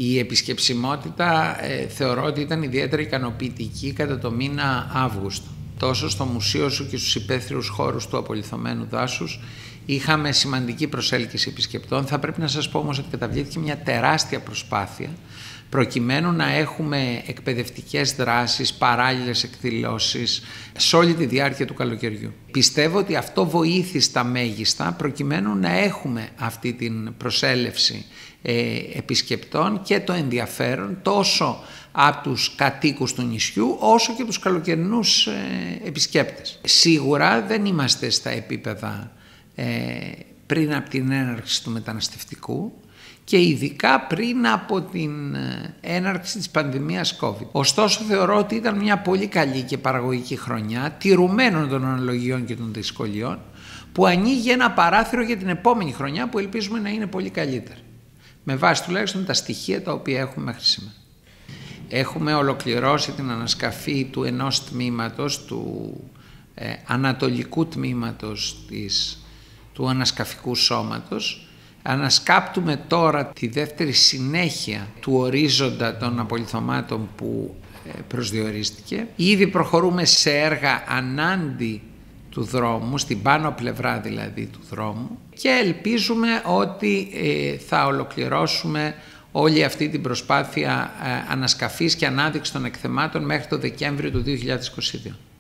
Η επισκεψιμότητα θεωρώ ότι ήταν ιδιαίτερα ικανοποιητική κατά το μήνα Αύγουστο. Τόσο στο μουσείο σου και στους υπαίθριους χώρους του απολιθωμένου δάσους είχαμε σημαντική προσέλκυση επισκεπτών. Θα πρέπει να σας πω όμως ότι καταβλήθηκε μια τεράστια προσπάθεια προκειμένου να έχουμε εκπαιδευτικές δράσεις, παράλληλες εκδηλώσεις σε όλη τη διάρκεια του καλοκαιριού. Πιστεύω ότι αυτό βοήθησε στα μέγιστα προκειμένου να έχουμε αυτή την προσέλευση επισκεπτών και το ενδιαφέρον τόσο από τους κατοίκους του νησιού όσο και τους καλοκαιρινούς επισκέπτες. Σίγουρα δεν είμαστε στα επίπεδα πριν από την έναρξη του μεταναστευτικού και ειδικά πριν από την έναρξη της πανδημίας COVID. Ωστόσο θεωρώ ότι ήταν μια πολύ καλή και παραγωγική χρονιά, τηρουμένων των αναλογιών και των δυσκολιών, που ανοίγει ένα παράθυρο για την επόμενη χρονιά που ελπίζουμε να είναι πολύ καλύτερη. Με βάση τουλάχιστον τα στοιχεία τα οποία έχουμε μέχρι σήμερα. Έχουμε ολοκληρώσει την ανασκαφή του ενός τμήματος, του ανατολικού τμήματος του ανασκαφικού σώματος. Ανασκάπτουμε τώρα τη δεύτερη συνέχεια του ορίζοντα των απολιθωμάτων που προσδιορίστηκε. Ήδη προχωρούμε σε έργα ανάντι του δρόμου, στην πάνω πλευρά δηλαδή του δρόμου, και ελπίζουμε ότι θα ολοκληρώσουμε όλη αυτή την προσπάθεια ανασκαφής και ανάδειξη των εκθεμάτων μέχρι το Δεκέμβριο του 2022.